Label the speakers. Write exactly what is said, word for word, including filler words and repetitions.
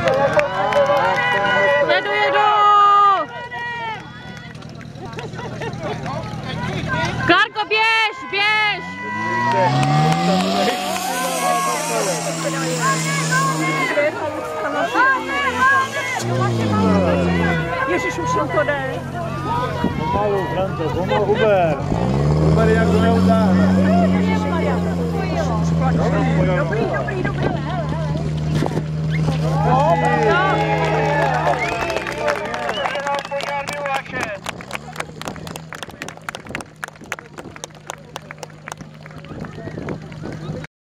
Speaker 1: Jedu, jedu! Klárko, běž, běž!
Speaker 2: Ježiš, už jim to jde.
Speaker 3: Pomalu, Franto, pomalu, Uber. Uber, jak to neudáhne.
Speaker 2: Dobrý, dobrý, dobrý, dobrý.